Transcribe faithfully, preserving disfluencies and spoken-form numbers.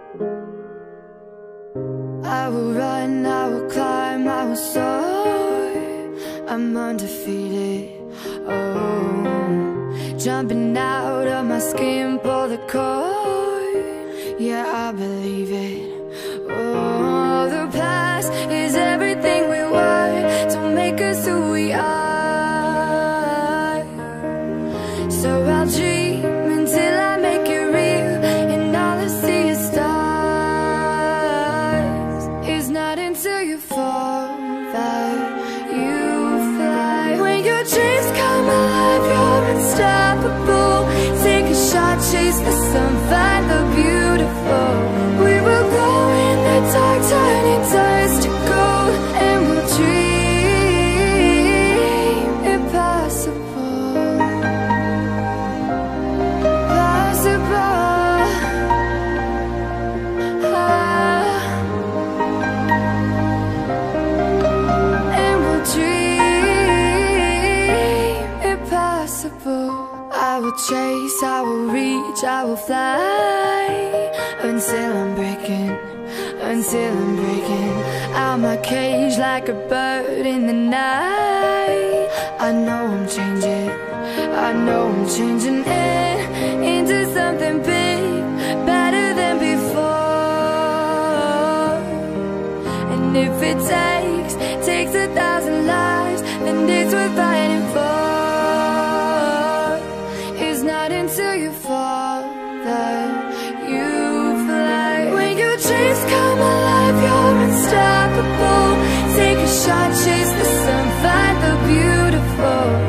I will run, I will climb, I will soar. I'm undefeated, oh. Jumping out of my skin, pull the cord. Yeah, I believe it. Oh, the past is everything we were. Don't make us who we are. So I'll dream until I make it real, and all I see is stars. It's not until you fall that you fly. When your dreams come alive, you're unstoppable. Take a shot, chase the sun, find the beautiful. We will go in the dark, turning dust to gold, and we'll dream impossible. Possible. Ah. And we'll dream impossible. I will chase, I will reach, I will fly, until I'm breaking, until I'm breaking out my cage like a bird in the night. I know I'm changing, I know I'm changing it into something big, better than before. And if it takes, takes a thousand lives, then it's worth fighting for. It's not until you fall that you fly. When your dreams come alive, you're unstoppable. Take a shot, chase the sun, find the beautiful.